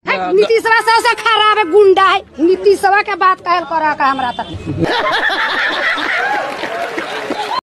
नीतीशवा सबसे खराब है, गुंडा है। नीतीशवा के बात कहल करा का हमरा तक